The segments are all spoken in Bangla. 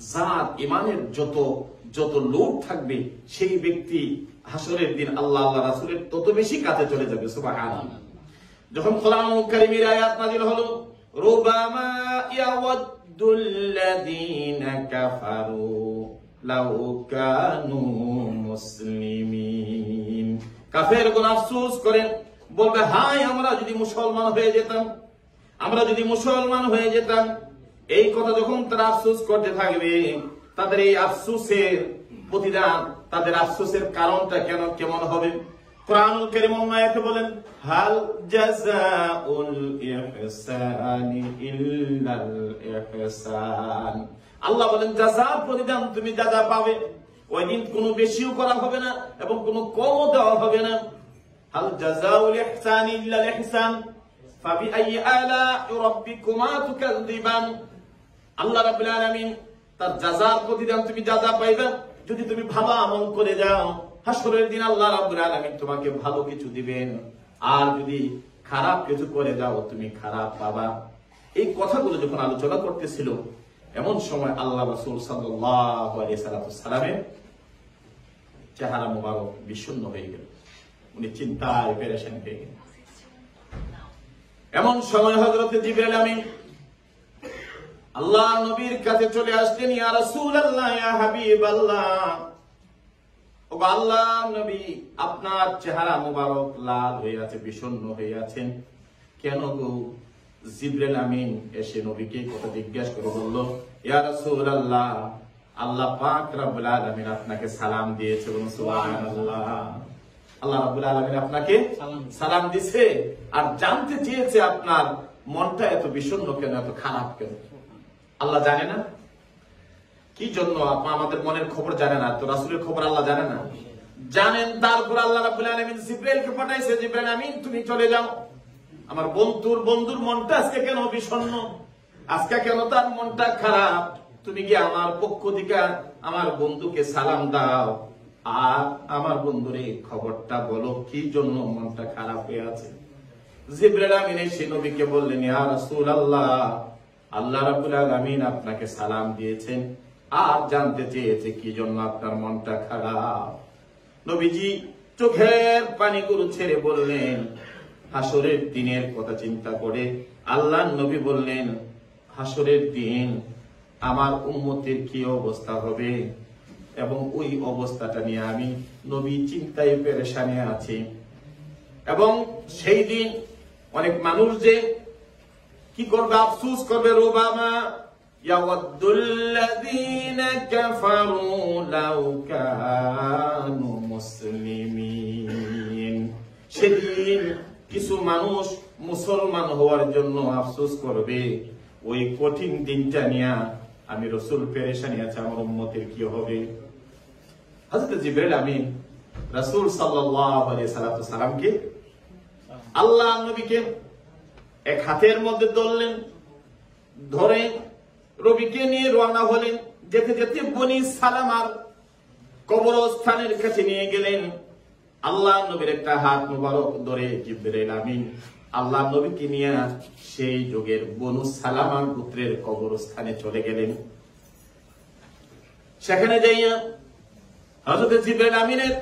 জাত ইমানের যত যত লোক থাকবে সেই ব্যক্তি হাসরের দিন আল্লাহ রাসূলের তত বেশি কাছে চলে যাবে। সুবহানাল্লাহ। যখন কোরআনুল কারীমের আয়াত নাযিল হলো, রুবামা ইয়াওয়াদ্দুল্লাযীনা কাফারু লাউ কানু মুসলিমিন, কাফেরগণ আফসোস করেন, বলবে হায় আমরা যদি মুসলমান হয়ে যেতাম, আমরা যদি মুসলমান হয়ে যেতাম। এই কথা যখন তারা আফসোস করতে থাকবে, তাদের এই আফসোসের প্রতিদান, তাদের আফসোসের কারণটা কেমন হবে? কুরআনুল কারীম আয়াতে বলেন, হাল জাযাউল ইহসানি ইল্লাল ইহসান। আল্লাহ বলেন জাযার প্রতিদান তুমি যা যা পাবে, ওই দিন কোনো বেশিও করা হবে না এবং কোনো কমও দেওয়া হবে না। হাল জাযাউল ইহসানি ইল্লাল ইহসান ফাবিআইয়ি আলা'i রাব্বিকুমা তুকাযযিবান। আল্লাহ রাব্বুল আলামিন তার জাযার প্রতিদান তুমি যা যা পাইবে যদি তুমি ভালো আমল করে যাও, হাসরের দিন আল্লাহ রাব্বুল আলামিন তোমাকে ভালো কিছু দিবেন, আর যদি খারাপ কিছু করে যাও তুমি খারাপ পাবা। এই কথাগুলো যখন আলোচনা করতেছিল, এমন সময় আল্লাহ রাসূল সাল্লাল্লাহু আলাইহি সাল্লামের চেহারা মুবারক বিষণ্ণ হয়ে গেল, উনি চিন্তায় পেরেশান হয়ে গেলেন। এমন সময় হযরত জিবরাইল আমিন আল্লাহ নবীর কাছে চলে আসলেন, ইয়া রাসূলুল্লাহ, ইয়া হাবিবাল্লাহ, ও আল্লাহ নবী, আপনার চেহারা মুবারক লাল হয়ে আছে, বিষণ্ণ হয়ে আছেন কেন গো? জিবরাইল আমিন এসে নবীকে কথা জিজ্ঞাসা করে বলল, ইয়া রাসূলুল্লাহ, আল্লাহ পাক রব্বুল আলামিন আপনাকে সালাম দিয়েছে। বলুন সুবহানাল্লাহ। আল্লাহ রাব্বুল আলামিন আপনাকে সালাম দিয়েছে আর জানতে চেয়েছে আপনার মনটা এত বিষণ্ণ কেন, এত খারাপ কেন। আল্লাহ জানে না কি জন্য আমাদের মনের খবর জানে না? তো রাসূলের খবর আল্লাহ জানে না? জানেন। তারপর আল্লাহ রাব্বুল আলামিন জিবরাইলকে পাঠাইছে, জিবরাইল আমিন তুমি চলে যাও, আমার বন্ধুর মনটা আজকে কেন বিষণ্ণ, আজকে কেন তার মনটা খারাপ, তুমি কি আমার পক্ষ থেকে আমার বন্ধুকে সালাম দাও আর আমার বন্ধুর এই খবরটা বলো কি জন্য মনটা খারাপ হয়ে আছে। জিবরাইল আমিন এসে নবীকে বললেন, ইয়া রাসূলুল্লাহ, আল্লাহ রাব্বুল আলামিন আপনাকে সালাম দিয়েছেন আর জানতে চেয়েছে কি জন্য আপনার মনটা খারাপ। নবীজি চোখের পানিগুলো ছেড়ে বললেন, হাসরের দিনের কথা চিন্তা করে। আল্লাহ নবী বললেন, হাসরের দিন আমার উম্মতের কি অবস্থা হবে এবং ওই অবস্থাটা নিয়ে আমি নবী চিন্তায় পেরেশানে আছি। এবং সেই দিন অনেক মানুষ যে কি করবে, আফসোস করবে, রুবামা ইয়াওয়াদ্দুল্লাযীনা কাফারু লাউ কানু মুসলিমিন। সেদিন কিছু মানুষ মুসলমান হওয়ার জন্য আফসোস করবে। ওই কঠিন দিনটা নিয়ে আমি রাসূল পেরেশানি আছে, আমার উম্মতের কি হবে। হযরত জিবরাইল আমিন রাসূল সাল্লাল্লাহু আলাইহি সাল্লামকে, আল্লাহ নবীকে এক হাতের মধ্যে ধরলেন, ধরে নবীকে নিয়ে রওনা হলেন। যেতে যেতে বনি সালামার কবরস্থানের কাছে নিয়ে গেলেন। আল্লাহ নবীর একটা হাত মুবারক ধরে জিবরাইল আমিন আল্লাহ নবীকে নিয়ে সেই যুগের বনু সালামার পুত্রের কবরস্থানে চলে গেলেন। সেখানে যাইয়া হযরত জিবরাইল আমিনের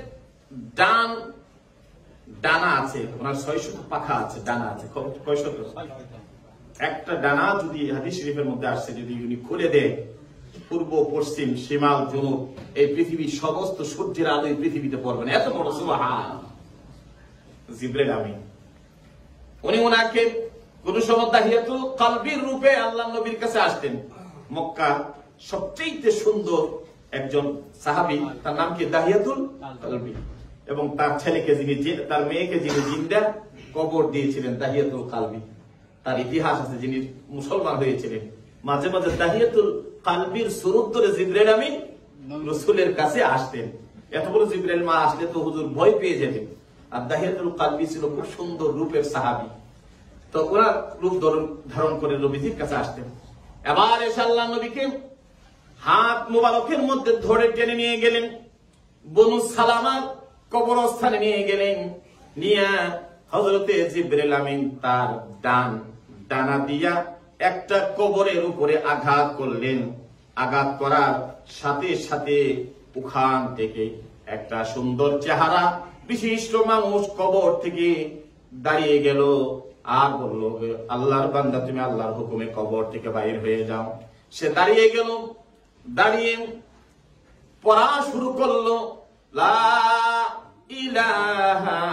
ডানা আছে, ওনার 600 পাখা আছে, ডানা আছে। কয়শত? একটা ডানা যদি হাদিস শরীফের মধ্যে আসছে, যদি উনি খুলে দেয়, পূর্ব পশ্চিম শিমাল জনুব এই পৃথিবীর সমস্ত সূর্যের আলো এই পৃথিবীতে পড়বে না, এত বড় সুবহান। জিবরাইল আমিন উনি ওনাকে কোন সময় দাহিয়াতুল কলবির রূপে আল্লাহ নবীর কাছে আসতেন। মক্কা সবচেয়ে সুন্দর একজন সাহাবী, তার নাম কি? দাহিয়াতুল কলবি। এবং তার ছেলেকে যিনি, তার মেয়েকে যিনি জিন্দা কবর দিয়েছিলেন, দাহিয়াতুল কলবি, তার ইতিহাস আছে, যিনি মুসলমান হয়েছিলেন। মাঝে মাঝে দাহিয়াতুল কলবির সুরত ধরে জিবরাইল আমিন রাসূলের কাছে আসতেন। এত বড় জিবরাইল মা আসলে তো হুজুর ভয় পেয়ে যেতেন। আর দাহিয়াতুল কলবি ছিল খুব সুন্দর রূপের সাহাবী, তো ওরা রূপ ধারণ করে নবীজির কাছে আসতেন। এবার এসে আল্লাহ নবীকে হাত মুবারকের মধ্যে ধরে টেনে নিয়ে গেলেন, বনু সালামার কবরস্থানে নিয়ে গেলেন। নিয়ে হযরতে জিবরাইল আমিন তার ডানা দিয়া একটা কবরের উপরে আঘাত করলেন। আঘাত করার সাথে সাথে ওখান থেকে একটা সুন্দর চেহারা বিশিষ্ট মানুষ কবর থেকে দাঁড়িয়ে গেল আর বলল, আল্লাহর বান্দা তুমি আল্লাহর হুকুমে কবর থেকে বাইর হয়ে যাও। সে দাঁড়িয়ে গেল, দাঁড়িয়ে পড়া শুরু করলো, লা ইলাহা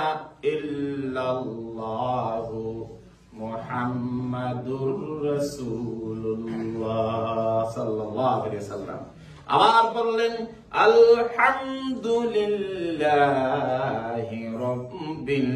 ইল্লাল্লাহু মুহাম্মাদুর রাসূলুল্লাহ সাল্লাল্লাহু আলাইহি ওয়াসাল্লাম। আবার বললেন, আলহামদুলিল্লাহি রাব্বিল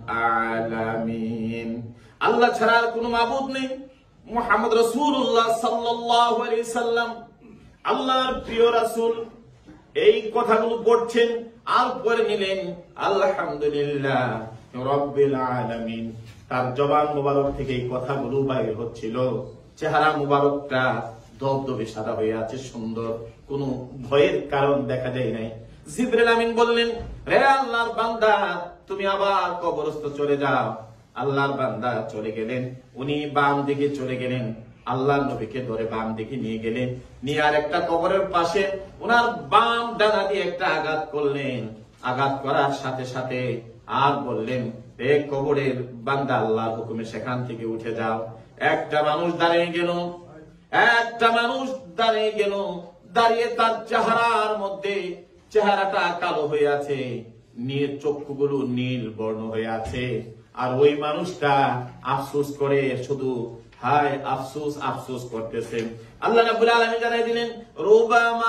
আলামিন। আল্লাহ ছাড়া আর কোনো মাবুদ নেই, মুহাম্মদ রাসূলুল্লাহ সাল্লাল্লাহু আলাইহি ওয়াসাল্লাম আল্লাহর প্রিয় রাসূল। এই কথাগুলো পড়ছেন আর পরে নিলেন আলহামদুলিল্লাহ রাব্বিল আলামিন। তার জবান মুবারক থেকে এই কথাগুলো বাইর হচ্ছিল। চেহারা মুবারকটা ধবধবে সাদা হয়ে আছে, সুন্দর, কোনো ভয়ের কারণ দেখা যায় নাই। জিবরিল আমিন বললেন, রে আল্লাহর বান্দা তুমি আবার কবরস্থ চলে যাও। আল্লাহর বান্দা চলে গেলেন, উনি বাম দিকে চলে গেলেন, আল্লাহর নবীকে ধরে বাম দিকে নিয়ে গেলেন, নিয়ে আর একটা কবরের পাশে ওনার বাম ডানা দিয়ে একটা আঘাত করলেন। আঘাত করার সাথে সাথে আর বললেন, এ কবরের বান্দা আল্লাহর হুকুমে সেখান থেকে উঠে যাও। একটা মানুষ দাঁড়িয়ে গেল, একটা মানুষ দাঁড়িয়ে গেল, দাঁড়িয়ে তার চেহারার মধ্যে চেহারাটা কালো হয়ে আছে, চক্ষুগুলো নীল বর্ণ হয়ে আছে। আর ওই মানুষটা আফসোস করে, শুধু হায় আফসোস আফসোস করতেছে। আল্লাহ রাব্বুল আলামিন জানাই দিলেন, রুবামা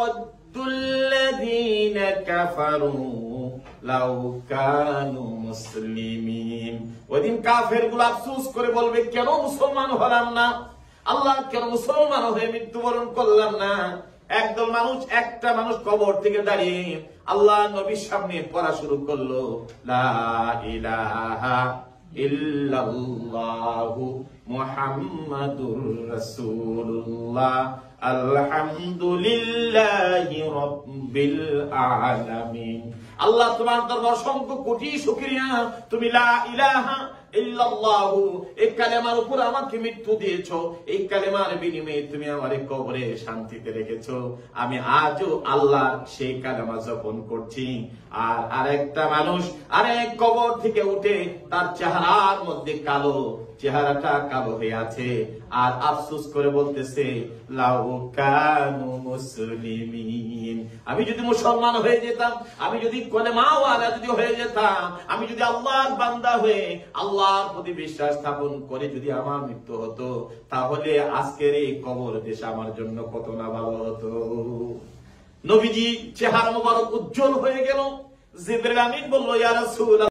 ইয়াওয়াদ্দুল্লাযীনা কাফারু লাউ কানু মুসলিমিন। ওইদিন কাফেরগুলো আফসোস করে বলবে, কেন মুসলমান হলাম না, আল্লাহ কেন মুসলমান হয়ে মৃত্যুবরণ করলাম না। একদল মানুষ, একটা মানুষ কবর থেকে দাঁড়িয়ে আল্লাহ নবীর সামনে পড়া শুরু করলো, লা ইলাহা ইল্লাল্লাহু মুহাম্মাদুর রাসূলুল্লাহ আলহামদুলিল্লাহি রাব্বিল আলামিন। আল্লাহ তোমার দরবার অসংখ্য কোটি শুকরিয়া, তুমি লা ইলাহা ইল্লাল্লাহু এই কালেমার উপর আমাকে মৃত্যু দিয়েছো, এই কালেমার বিনিময়ে তুমি আমার কবরে শান্তিতে রেখেছো। আমি আজও আল্লাহ সেই কালেমা জপন করছি। আর আরেকটা মানুষ আরেক কবর থেকে উঠে তার চেহারার মধ্যে কালো, চেহারাটা কালো হয়ে আছে, আর আফসোস করে বলতেছে, লাউ কানু মুসলিমিন। আমি যদি মুসলমান হয়ে যেতাম, আমি যদি কলেমাওয়ালা যদি হয়ে যেতাম, আমি যদি আল্লাহর বান্দা হয়ে আল্লাহর প্রতি বিশ্বাস স্থাপন করে যদি আমার মৃত্যু হতো, তাহলে আজকের এই কবর দেশ আমার জন্য কত না ভালো হতো। নবীজি চেহারা মুবারক উজ্জ্বল হয়ে গেল। জিবরিল আমিন বলল, ইয়া রাসূল